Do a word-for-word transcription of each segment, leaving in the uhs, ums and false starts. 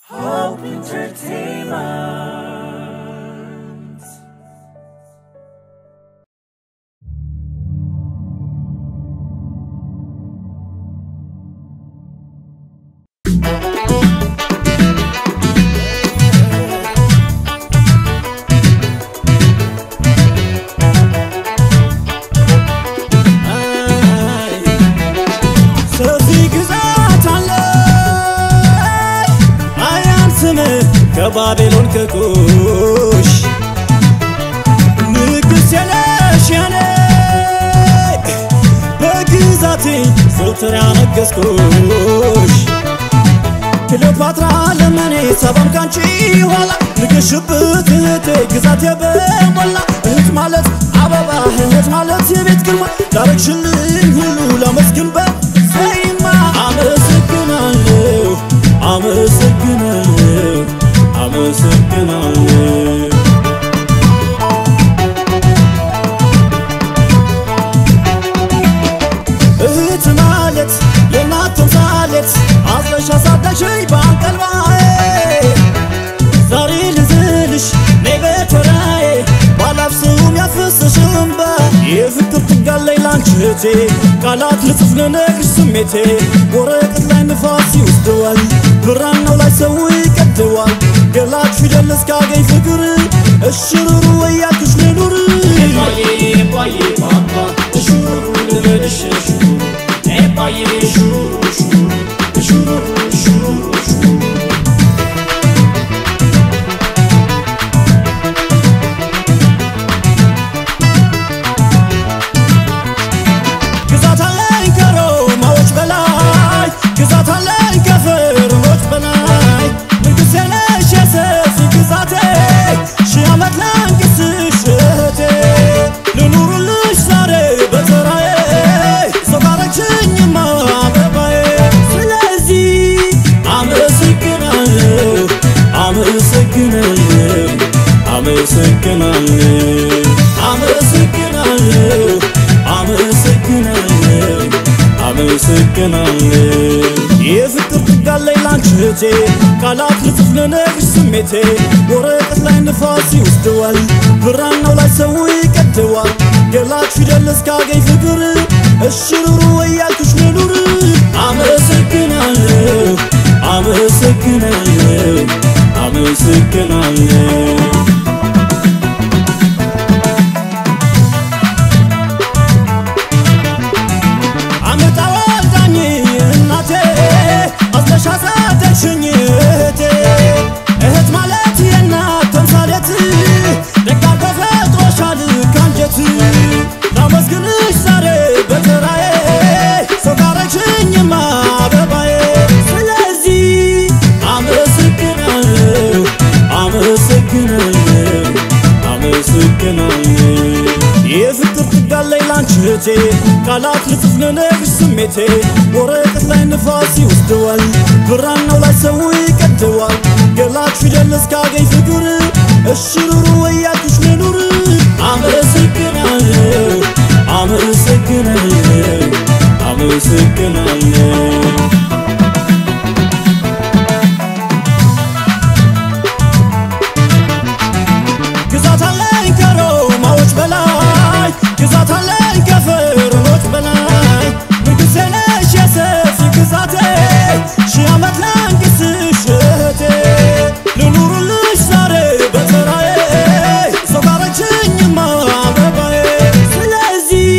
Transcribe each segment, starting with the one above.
Hope Entertainment. ከባቢሎን ከኩሽ ንግስ የለሽያኔ በግዛቴ ዞትር ያነገስኩሽ ክሌዎፓትራ ለመኔ ሰባም ካንቺ ኋላ ንገሽበት እህቴ ግዛቴ በሞላ እህት ማለት አበባ እህት ማለት የቤት ግርማ ላረግሽልኝ ሁሉ ላመስግን በሰይማ አመሰግናለሁ አመሰግናለሁ አመሰግናለሁ እህት ማለት የእናት ተምሳሌት አዝለሽ አሳደግሽኝ በአንቀልባዬ ዛሬ ልዝልሽ ነይ በተራዬ ባላፍስም ያፈሰሽ እንባ የፍቅር ትጋለይ ላንቺ እህቴ ቃላት ልጽፍ ልነግርሽ ስሜቴ ወረቀት ላይ ንፋስ ይወስደዋል ብራናው ላይ ሰው ይቀደዋል ገላች ፊደል እስካገኝ ፍቅር እሽሩሩ እያልኩሽ ልኑር ኤባዬ ኤባዬ ባባ እሽሩሩ ልበልሽ እሽሩሩ ኤባዬ እሽሩሩ እሽሩሩ እሽሩሩ እሽሩሩ እሽሩሩ ግዛት አለኝ ከሮማዎች በላይ ግዛት አለኝ ከፍርሞች በላይ ንጉሴ ነሽ የሰፊ ግዛቴ ሺህ ዓመት ላንግስሽ እህቴ ልኑርልሽ ዛሬ በተራዬ ሰው ካረግሽኝማ አበባዬ ስለዚህ አመሰግናለሁ አመሰግናለሁ አመሰግናለሁ አመሰግናለሁ አመሰግናለሁ አመሰግናለሁ የፍቅር ትጋለይ ላንቺ እህቴ ቃላት ልጽፍ ልነግርሽ ስሜቴ ወረቀት ላይ ንፋስ ይወስደዋል ብራናው ላይ ሰው ይቀደዋል ገላች ፊደል እስካገኝ ፍቅር እሽሩሩ እያልኩሽ ልኑር አመሰግናለሁ አመሰግናለሁ አመሰግናለሁ አሳደግሽኝ እህቴ እህት ማለት የእናት ተምሳሌት ደጋግ ተፈጥሮሻል ካንጀት ላመስግንሽ ዛሬ በተራዬ ሰው ካረግሽኝማ አበባዬ ስለዚህ አመሰግናለሁ አመሰግናለሁ አመሰግናለሁ የፍቅር ትጋለይ ላንቺ እህቴ ቃላት ልጽፍ ልነግርሽ ስሜቴ ወረቀት ላይ ንፋስ ይወስደዋል ብራናው ላይ ሰው ይቀደዋል ገላች ፊደል እስካገኝ ፍቅር እሽሩሩ እያልኩሽ ልኑር አመሰግናለሁ አመሰግናለሁ አመሰግናለሁ ግዛት አለኝ ከሮማዎች በላይ ግዛት አለኝ ከፍርሞች በላይ ንጉሴ ነሽ የሰፊ ግዛቴ ሺህ ዓመት ላንግስሽ እህቴ ልኑርልሽ ዛሬ በተራዬ ሰው ካረግሽኝማ አበባዬ ስለዚህ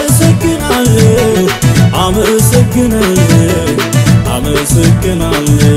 አመሰግናለሁ አመሰግናለሁ አመሰግናለሁ